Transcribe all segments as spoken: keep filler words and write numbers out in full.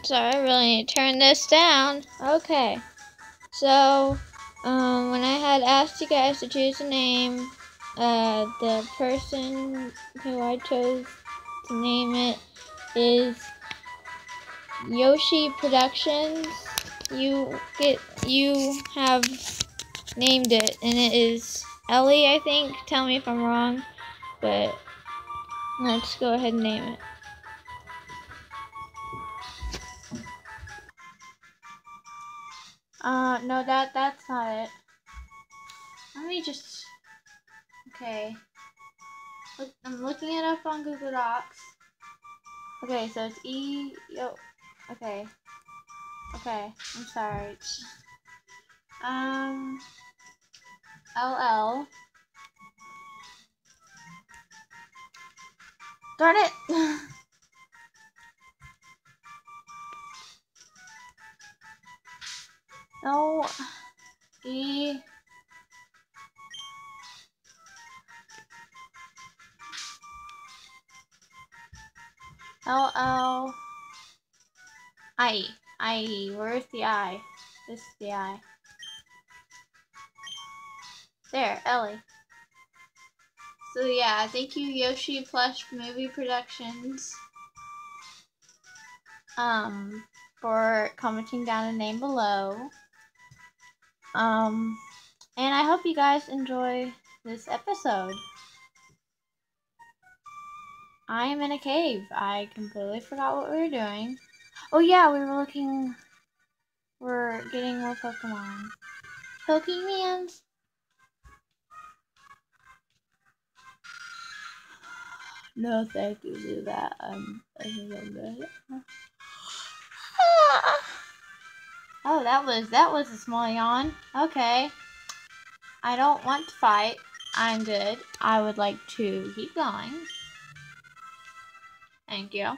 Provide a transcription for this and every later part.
Sorry, I really need to turn this down. Okay. So, um, when I had asked you guys to choose a name, uh, the person who I chose to name it is Yoshi Productions. You get, you have named it, and it is Ellie, I think. Tell me if I'm wrong, but let's go ahead and name it. Uh, no, that that's not it. Let me just. Okay. Look, I'm looking it up on Google Docs. Okay, so it's E. Yo. Okay. Okay. I'm sorry. Um. L L. Darn it. No. E. L L. I. I. Where's the I? This is the I. There, Ellie. So yeah, thank you Yoshi Plush Movie Productions um for commenting down a name below. Um and I hope you guys enjoy this episode. I am in a cave. I completely forgot what we were doing. Oh yeah, we were looking we're getting more Pokemon. Pokemons? No, thank you to that. Um, I think I'm good. Oh, that was that was a small yawn. Okay. I don't want to fight. I'm good. I would like to keep going. Thank you.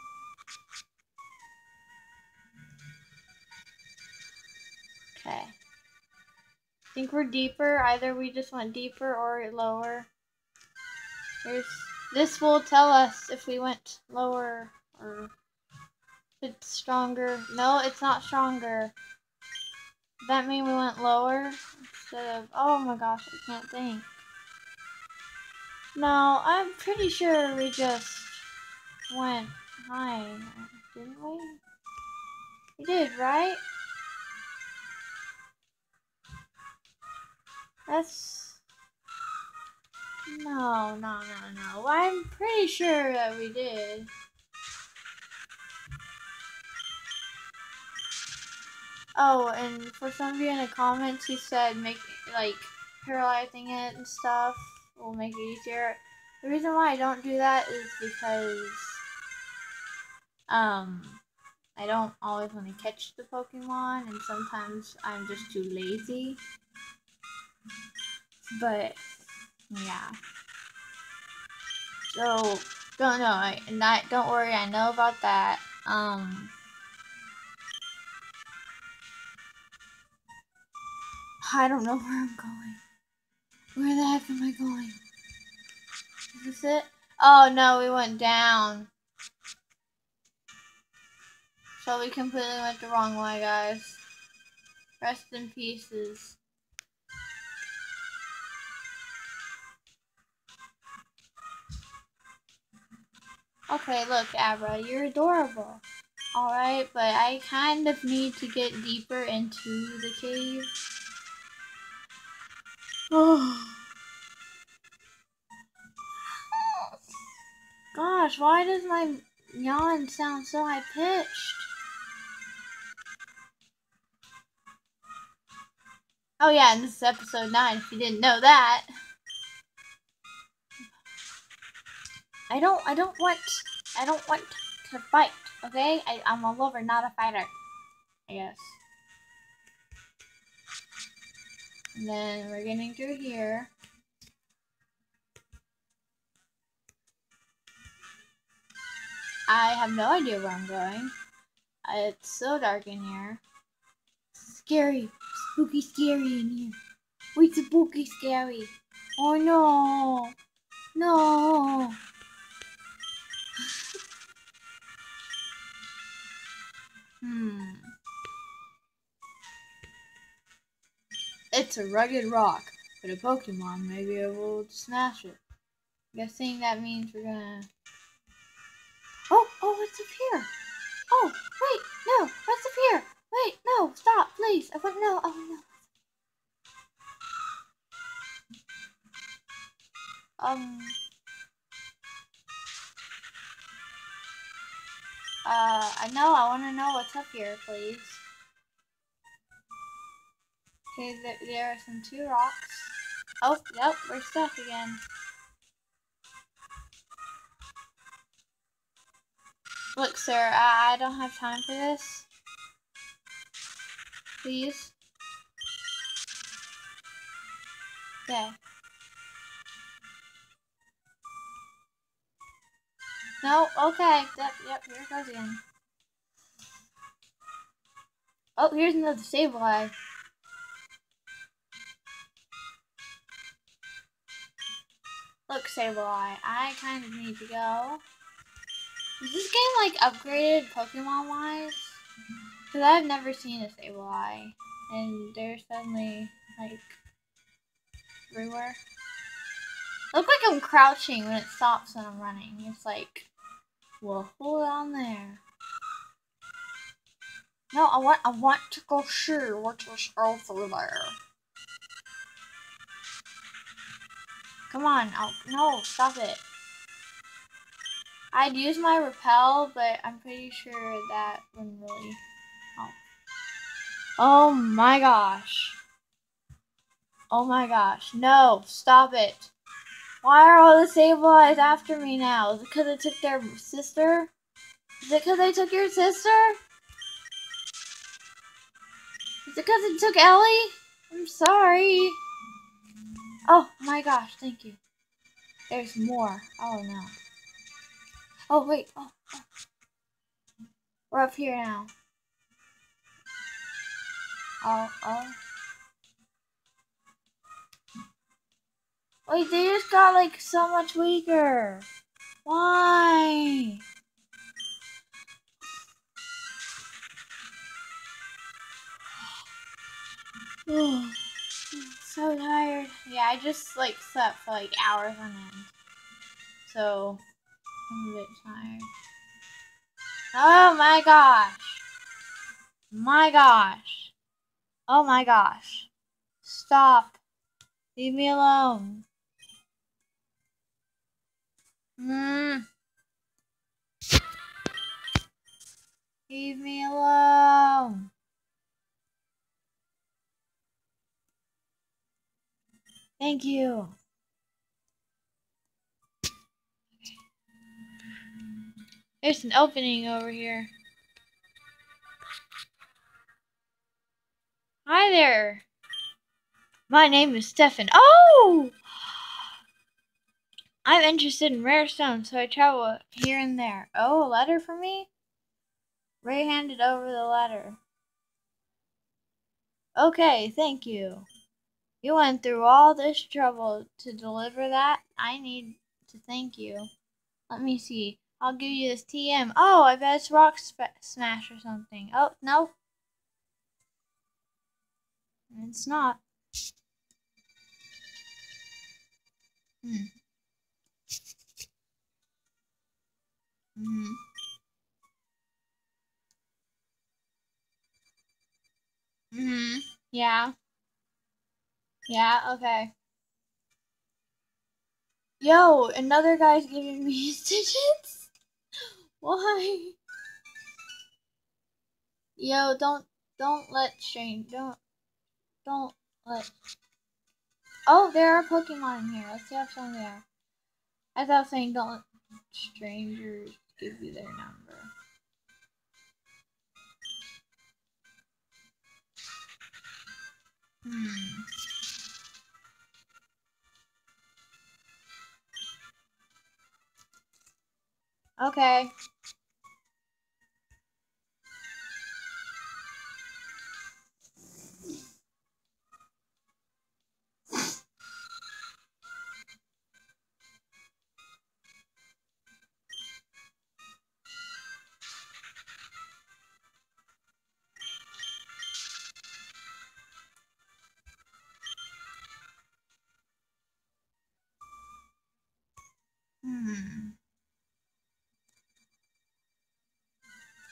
Okay. I think we're deeper. Either we just went deeper or lower. There's this will tell us if we went lower or if it's stronger. No, it's not stronger. Does that mean we went lower instead of? Oh my gosh, I can't think. No, I'm pretty sure we just went high, didn't we? We did, right? That's no, no, no, no. I'm pretty sure that we did. Oh, and for some of you in the comments, you said make like paralyzing it and stuff will make it easier. The reason why I don't do that is because um I don't always want to catch the Pokemon, and sometimes I'm just too lazy. But yeah. So don't know. I not don't worry. I know about that. Um. I don't know where I'm going. Where the heck am I going? Is this it? Oh no, we went down. So we completely went the wrong way, guys. Rest in pieces. Okay, look, Abra, you're adorable. Alright, but I kind of need to get deeper into the cave. Oh. Gosh, why does my yawn sound so high-pitched? Oh yeah, and this is episode nine, if you didn't know that. I don't, I don't want, I don't want to fight, okay? I, I'm a lover, not a fighter, I guess. And then we're getting through here. I have no idea where I'm going. It's so dark in here. Scary. Spooky scary in here. Wait, spooky scary. Oh no. No. Hmm. It's a rugged rock, but a Pokemon may be able to smash it. Guessing that means we're gonna... Oh, oh, what's up here? Oh, wait, no, what's up here? Wait, no, stop, please. I want no, oh no. Um... Uh, I know, I want to know what's up here, please. Okay, there, there are some two rocks. Oh, yep, we're stuck again. Look, sir, I, I don't have time for this. Please. Okay. No, okay. Yep, yep, here it goes again. Oh, here's another Sableye. Look, Sableye, I kind of need to go. Is this game, like, upgraded Pokemon-wise? Because I've never seen a Sableye. And they're suddenly, like, everywhere. Look like I'm crouching when it stops when I'm running. It's like, well, hold on there. No, I want, I want to go see what is over there. Come on, I'll, no, stop it. I'd use my repel, but I'm pretty sure that wouldn't really help. Oh my gosh. Oh my gosh. No, stop it. Why are all the Sableyes after me now? Is it because I took their sister? Is it because I took your sister? Is it because it took Ellie? I'm sorry. Oh my gosh, thank you. There's more. Oh no. Oh wait. Oh, oh. We're up here now. Oh, oh. Wait, they just got like so much weaker. Why? Oh, I'm so tired. Yeah, I just like slept for like hours on end. So I'm a bit tired. Oh my gosh. My gosh. Oh my gosh. Stop. Leave me alone. Hmm. Leave me alone. Thank you. There's an opening over here. Hi there. My name is Stefan. Oh! I'm interested in rare stones, so I travel here and there. Oh, a letter for me? Ray handed over the letter. Okay, thank you. You went through all this trouble to deliver that. I need to thank you. Let me see. I'll give you this T M. Oh, I bet it's Rock Smash or something. Oh, no. It's not. Hmm. Mm-hmm. Mm-hmm. Yeah. Yeah, okay. Yo, another guy's giving me his digits? Why? Yo, don't, don't let Shane, don't, don't let... Oh, there are Pokemon in here. Let's see if some there. I thought saying don't let strangers give you their number. Hmm. Okay.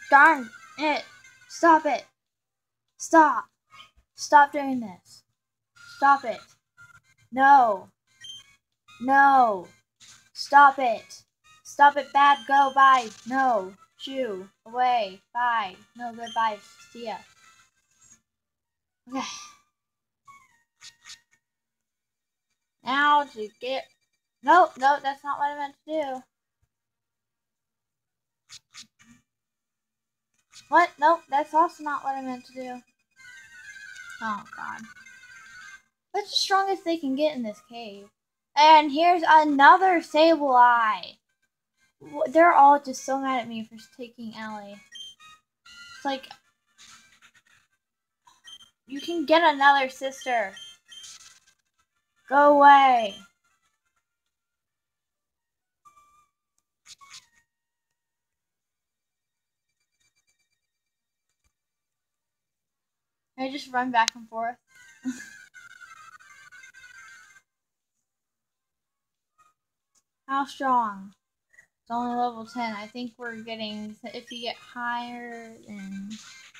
Darn it! Stop it! Stop! Stop doing this! Stop it! No! No! Stop it! Stop it, bad, go, bye! No! Shoo! Away! Bye! No, goodbye! See ya! Okay. Now to get... Nope, nope, that's not what I meant to do. What? Nope, that's also not what I meant to do. Oh, God. That's the strongest they can get in this cave. And here's another Sableye. They're all just so mad at me for taking Ellie. It's like... You can get another sister. Go away. Can I just run back and forth? How strong? It's only level ten. I think we're getting... If you get higher, then...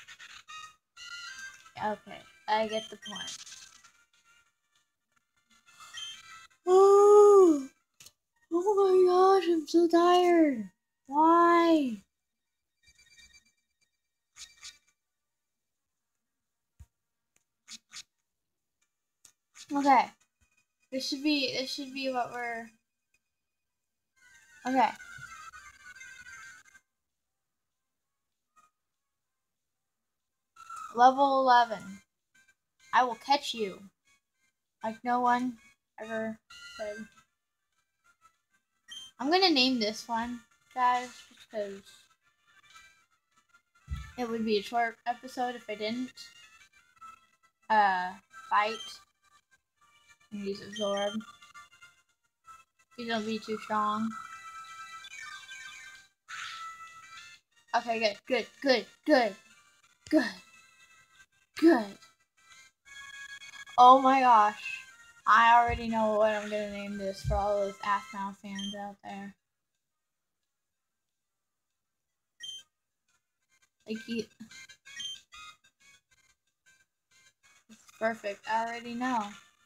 Okay, I get the point. Oh! Oh my gosh, I'm so tired. Why? Okay. This should be this should be what we're Okay. Level eleven. I will catch you. Like no one ever said. I'm gonna name this one, guys, because it would be a short episode if I didn't. Uh, fight. And use absorb. You don't be too strong. Okay, good, good, good, good, good, good. Oh my gosh. I already know what I'm gonna name this for all those Aphmau fans out there. Like, you... It's perfect. I already know.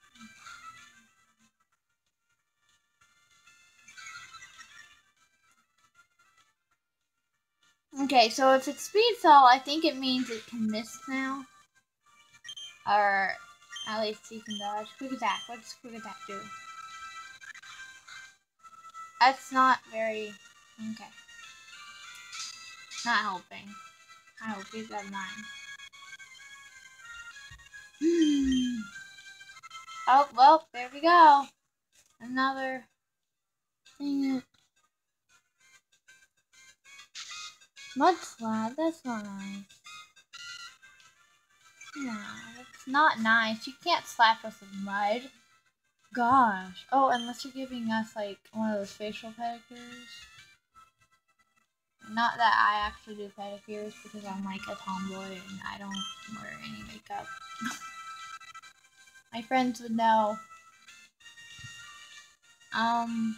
Okay, so if it's speed cell, I think it means it can miss now. Or at least you can dodge. Quick attack. What does quick attack do? That's not very... Okay. Not helping. I hope he's at nine. Oh, well, there we go. Another thing. Mud slab, that's not nice. No, that's not nice. You can't slap us with mud. Gosh. Oh, unless you're giving us, like, one of those facial pedicures. Not that I actually do pedicures, because I'm, like, a tomboy and I don't wear any makeup. My friends would know. Um...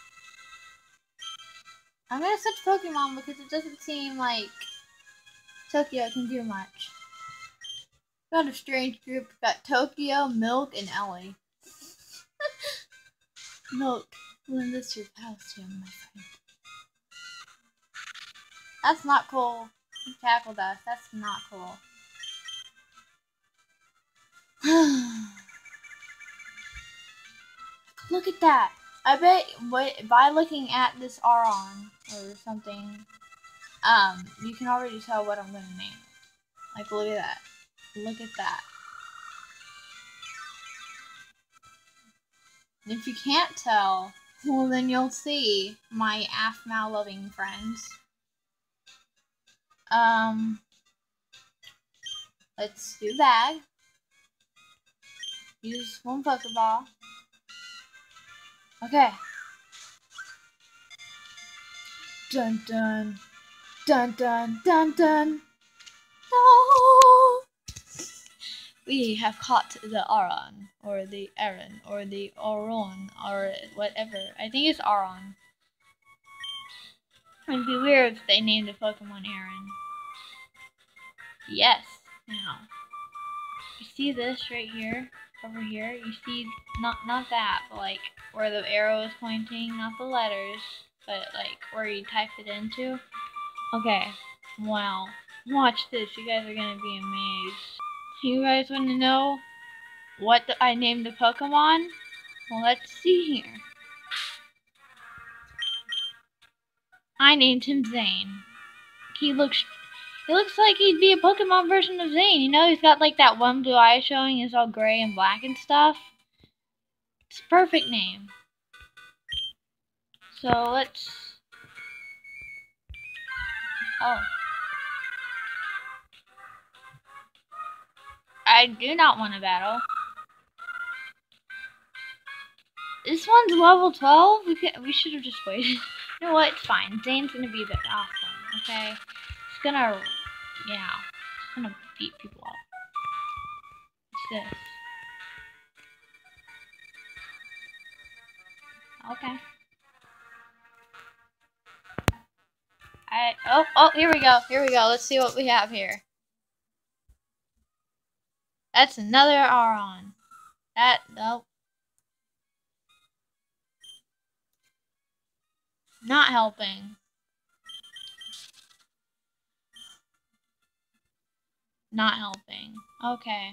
I'm gonna switch Pokemon because it doesn't seem like Tokyo can do much. Got a strange group. Got Tokyo, Milk, and Ellie. Milk, lend us your costume, my friend. That's not cool. He tackled us. That's not cool. Look at that. I bet wait, by looking at this Aron or something, um, you can already tell what I'm gonna name it. Like, look at that. Look at that. And if you can't tell, well, then you'll see my Aphmau loving friends. Um, let's do bag. Use one Pokeball. Okay. Dun dun. Dun dun dun dun. No! We have caught the Aron, or the Aaron, or the Auron, or whatever. I think it's Aron. It'd be weird if they named the Pokemon Aaron. Yes. Now, you see this right here, over here? You see, not not that, but like where the arrow is pointing, not the letters, but like where you type it into. Okay. Wow. Watch this. You guys are gonna be amazed. You guys want to know what the, I named the Pokemon? Well, let's see here. I named him Zane. He looks he looks like he'd be a Pokemon version of Zane. You know, he's got like that one blue eye showing, it's all gray and black and stuff. It's a perfect name. So let's Oh. I do not want to battle. This one's level twelve? We could, we should have just waited. You know what? It's fine. Zane's gonna be the awesome, okay? He's gonna, yeah, he's gonna beat people up. What's this? Okay. I, oh, oh, here we go, here we go. Let's see what we have here. That's another Aron. That, nope. Not helping. Not helping. Okay.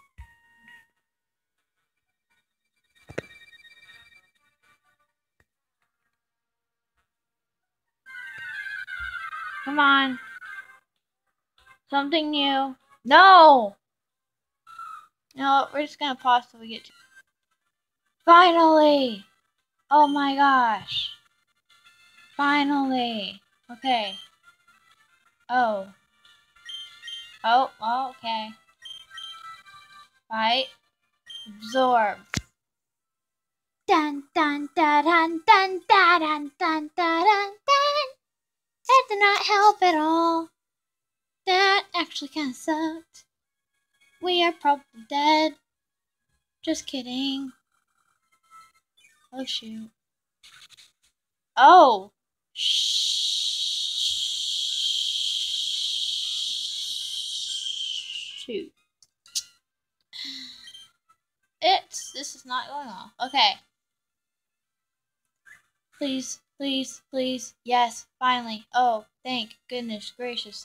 Come on. Something new. No! No, we're just gonna pause till we get to... Finally! Oh my gosh. Finally. Okay. Oh. Oh, oh, okay. Fight. Absorb. Dun dun dun dun dun dun dun dun dun dun. That did not help at all. That actually kind of sucked. We are probably dead. Just kidding. Oh shoot. Oh. Shoot. It's, this is not going off. Okay. Please, please, please. Yes, finally. Oh, thank goodness gracious.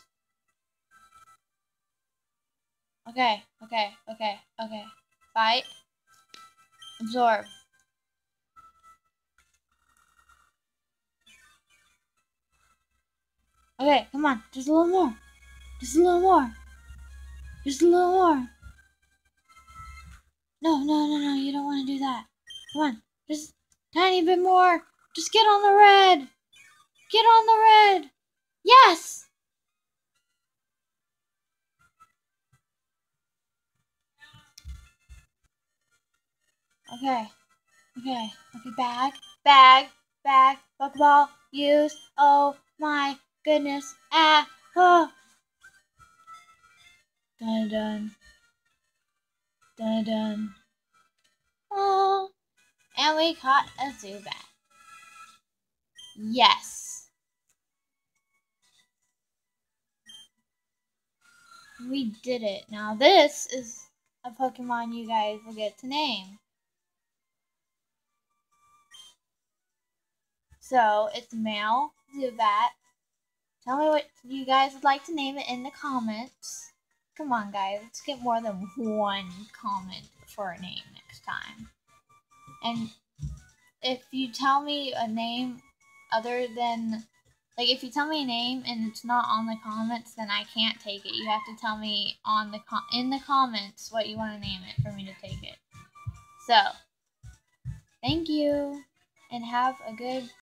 Okay, okay, okay, okay. Fight. Absorb. Okay, come on. Just a little more. Just a little more. Just a little more. No, no, no, no. You don't want to do that. Come on. Just a tiny bit more. Just get on the red. Get on the red. Yes! Okay. Okay. Okay. Bag. Bag. Bag. Pokeball. Use. Oh my goodness. Ah. Oh. Dun dun. Dun dun. Oh. And we caught a Zubat. Yes. We did it. Now this is a Pokemon you guys will get to name. So it's male Zubat. Tell me what you guys would like to name it in the comments. Come on guys, let's get more than one comment for a name next time. And if you tell me a name other than, like if you tell me a name and it's not on the comments, then I can't take it. You have to tell me on the com in the comments what you want to name it for me to take it. So, thank you and have a good